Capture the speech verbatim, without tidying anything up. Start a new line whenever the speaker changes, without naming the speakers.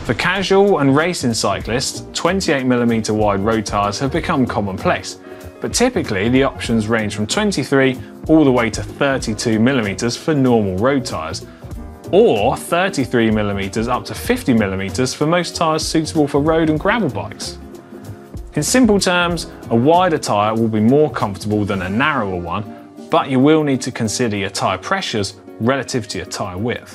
For casual and racing cyclists, twenty-eight millimeter wide road tyres have become commonplace, but typically the options range from twenty-three all the way to thirty-two millimeters for normal road tyres, or thirty-three millimeters up to fifty millimeters for most tyres suitable for road and gravel bikes. In simple terms, a wider tyre will be more comfortable than a narrower one, but you will need to consider your tyre pressures relative to your tyre width.